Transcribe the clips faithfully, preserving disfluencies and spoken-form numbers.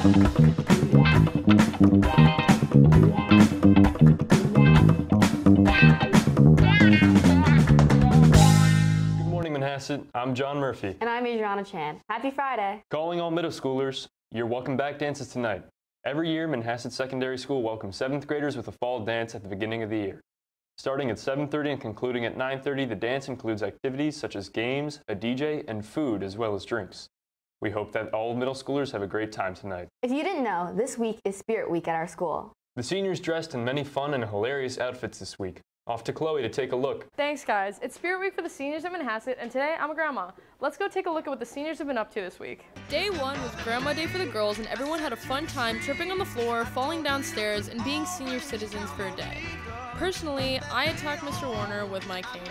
I'm John Murphy. And I'm Adriana Chan. Happy Friday. Calling all middle schoolers, your welcome back dances tonight. Every year, Manhasset Secondary School welcomes seventh graders with a fall dance at the beginning of the year. Starting at seven thirty and concluding at nine thirty, the dance includes activities such as games, a D J, and food, as well as drinks. We hope that all middle schoolers have a great time tonight. If you didn't know, this week is Spirit Week at our school. The seniors dressed in many fun and hilarious outfits this week. Off to Chloe to take a look. Thanks, guys. It's Spirit Week for the seniors at Manhasset, and today I'm a grandma. Let's go take a look at what the seniors have been up to this week. Day one was Grandma Day for the girls, and everyone had a fun time tripping on the floor, falling downstairs, and being senior citizens for a day. Personally, I attacked Mister Warner with my cane.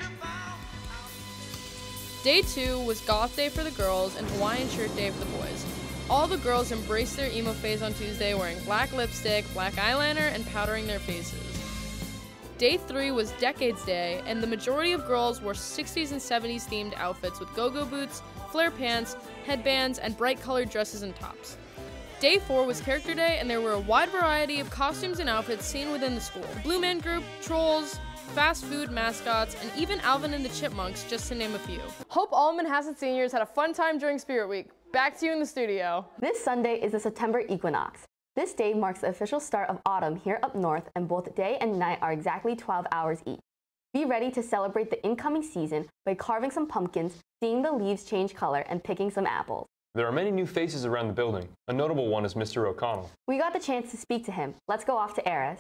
Day two was Goth Day for the girls and Hawaiian Shirt Day for the boys. All the girls embraced their emo phase on Tuesday, wearing black lipstick, black eyeliner, and powdering their faces. Day three was Decades Day, and the majority of girls wore sixties and seventies themed outfits with go-go boots, flare pants, headbands, and bright colored dresses and tops. Day four was Character Day, and there were a wide variety of costumes and outfits seen within the school. Blue Man Group, trolls, fast food mascots, and even Alvin and the Chipmunks, just to name a few. Hope all Manhasset seniors had a fun time during Spirit Week. Back to you in the studio. This Sunday is the September equinox. This day marks the official start of autumn here up north, and both day and night are exactly twelve hours each. Be ready to celebrate the incoming season by carving some pumpkins, seeing the leaves change color, and picking some apples. There are many new faces around the building. A notable one is Mister O'Connell. We got the chance to speak to him. Let's go off to Eris.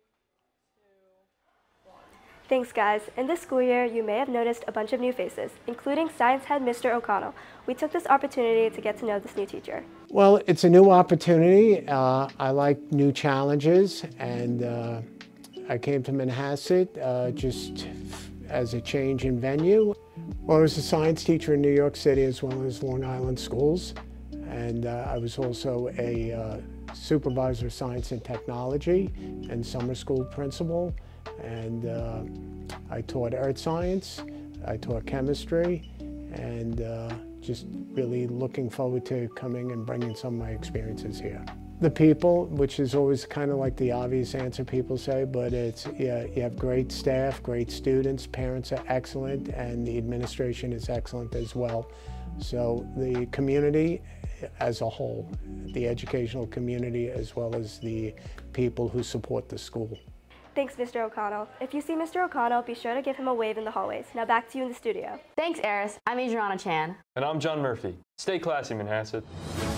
Thanks, guys. In this school year, you may have noticed a bunch of new faces, including science head Mister O'Connell. We took this opportunity to get to know this new teacher. Well, it's a new opportunity. Uh, I like new challenges, and uh, I came to Manhasset uh, just as a change in venue. Well, I was a science teacher in New York City as well as Long Island schools, and uh, I was also a uh, supervisor of science and technology and summer school principal. And uh, I taught earth science, I taught chemistry, and uh, just really looking forward to coming and bringing some of my experiences here. The people, which is always kind of like the obvious answer people say, but it's, yeah, you have great staff, great students, parents are excellent, and the administration is excellent as well. So the community as a whole, the educational community, as well as the people who support the school. Thanks, Mister O'Connell. If you see Mister O'Connell, be sure to give him a wave in the hallways. Now back to you in the studio. Thanks, Eris. I'm Adriana Chan. And I'm John Murphy. Stay classy, Manhasset.